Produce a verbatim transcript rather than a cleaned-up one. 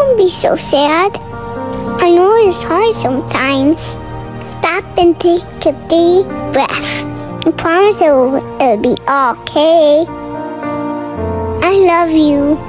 Don't be so sad. I know it's hard sometimes. Stop and take a deep breath. I promise it will, it will be okay. I love you.